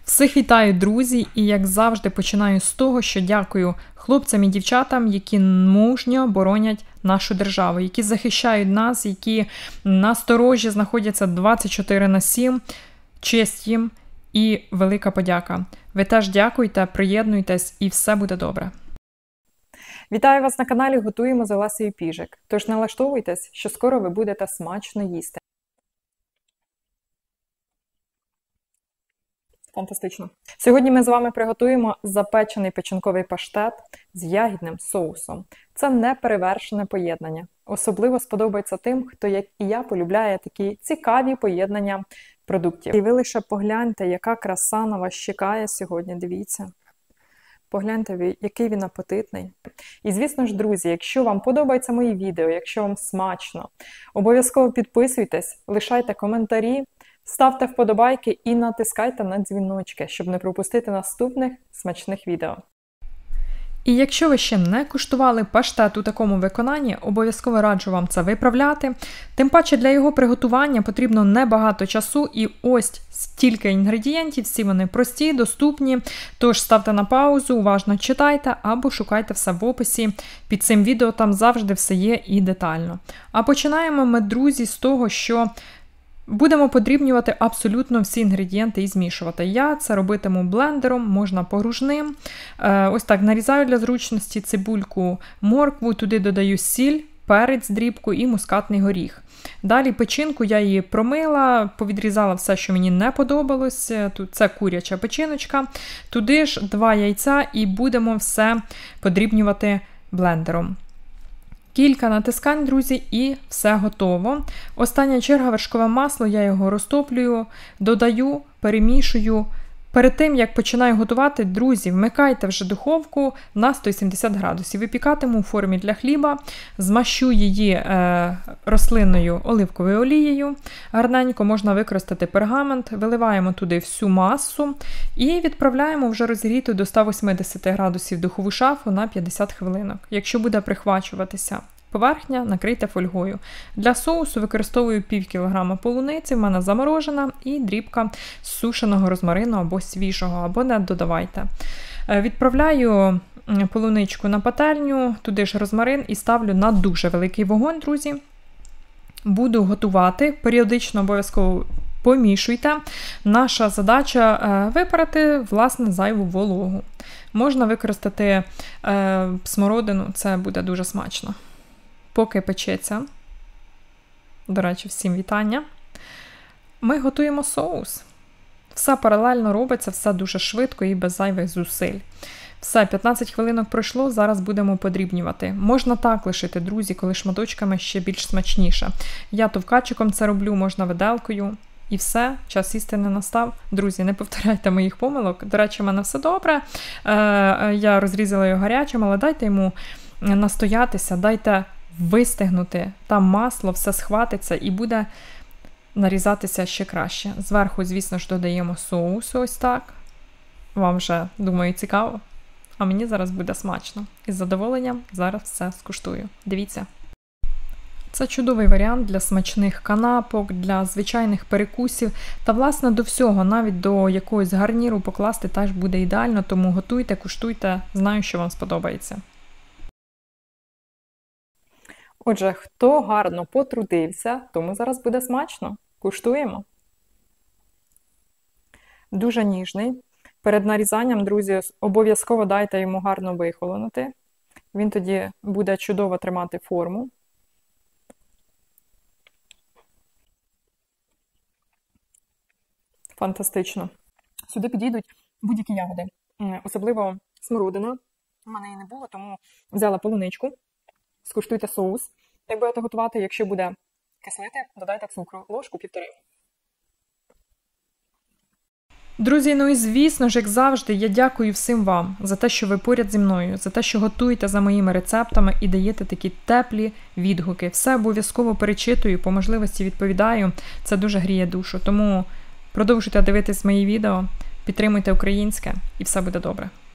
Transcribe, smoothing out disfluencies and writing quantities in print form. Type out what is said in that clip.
Всіх вітаю, друзі, і як завжди починаю з того, що дякую хлопцям і дівчатам, які мужньо боронять нашу державу, які захищають нас, які на сторожі знаходяться 24/7. Честь їм і велика подяка. Ви теж дякуйте, приєднуйтесь і все буде добре. Вітаю вас на каналі «Готуємо з Олесею Піжик». Тож налаштовуйтесь, що скоро ви будете смачно їсти. Фантастично. Сьогодні ми з вами приготуємо запечений печінковий паштет з ягідним соусом. Це неперевершене поєднання. Особливо сподобається тим, хто, як і я, полюбляє такі цікаві поєднання продуктів. І ви лише погляньте, яка краса на вас чекає сьогодні, дивіться. Погляньте, який він апетитний. І, звісно ж, друзі, якщо вам подобаються мої відео, якщо вам смачно, обов'язково підписуйтесь, лишайте коментарі, ставте вподобайки і натискайте на дзвіночки, щоб не пропустити наступних смачних відео. І якщо ви ще не куштували паштет у такому виконанні, обов'язково раджу вам це виправляти. Тим паче для його приготування потрібно небагато часу і ось стільки інгредієнтів, всі вони прості, доступні. Тож ставте на паузу, уважно читайте або шукайте все в описі. Під цим відео там завжди все є і детально. А починаємо ми, друзі, з того, що будемо подрібнювати абсолютно всі інгредієнти і змішувати. Я це робитиму блендером, можна погружним. Ось так нарізаю для зручності цибульку, моркву, туди додаю сіль, перець, дрібку і мускатний горіх. Далі печінку я її промила, повідрізала все, що мені не подобалось. Тут це куряча печіночка. Туди ж 2 яйця і будемо все подрібнювати блендером. Кілька натискань, друзі, і все готово. Остання черга вершкове масло, я його розтоплюю, додаю, перемішую. Перед тим, як починаю готувати, друзі, вмикайте вже духовку на 170 градусів. Випікатиму у формі для хліба, змащу її рослинною оливковою олією. Гарненько можна використати пергамент, виливаємо туди всю масу і відправляємо вже розігріту до 180 градусів духову шафу на 50 хвилинок. Якщо буде прихвачуватися поверхня, накрийте фольгою. Для соусу використовую пів кілограма полуниці, в мене заморожена, і дрібка сушеного розмарину або свіжого, або не додавайте. Відправляю полуничку на пательню, туди ж розмарин і ставлю на дуже великий вогонь, друзі. Буду готувати, періодично обов'язково помішуйте. Наша задача випарити, власне, зайву вологу. Можна використати смородину, це буде дуже смачно. Поки печеться, до речі, всім вітання, ми готуємо соус. Все паралельно робиться, все дуже швидко і без зайвих зусиль. Все, 15 хвилинок пройшло, зараз будемо подрібнювати. Можна так лишити, друзі, коли шматочками ще більш смачніше. Я товкачиком це роблю, можна виделкою. І все, час істини настав. Друзі, не повторяйте моїх помилок. До речі, в мене все добре. Я розрізала його гарячим, але дайте йому настоятися, дайте вистигнути, там масло, все схватиться і буде нарізатися ще краще. Зверху, звісно ж, додаємо соус ось так. Вам вже, думаю, цікаво. А мені зараз буде смачно. Із задоволенням зараз все скуштую. Дивіться. Це чудовий варіант для смачних канапок, для звичайних перекусів. Та, власне, до всього, навіть до якогось гарніру покласти теж буде ідеально, тому готуйте, куштуйте, знаю, що вам сподобається. Отже, хто гарно потрудився, тому зараз буде смачно. Куштуємо. Дуже ніжний. Перед нарізанням, друзі, обов'язково дайте йому гарно вихолонути. Він тоді буде чудово тримати форму. Фантастично. Сюди підійдуть будь-які ягоди. Особливо смородина. У мене її не було, тому взяла полуничку. Скуштуйте соус. Як будете готувати, якщо буде кислити, додайте цукру, ложку 1,5. Друзі, ну і звісно ж, як завжди, я дякую всім вам за те, що ви поряд зі мною, за те, що готуєте за моїми рецептами і даєте такі теплі відгуки. Все обов'язково перечитую, по можливості відповідаю. Це дуже гріє душу. Тому продовжуйте дивитись мої відео, підтримуйте українське і все буде добре.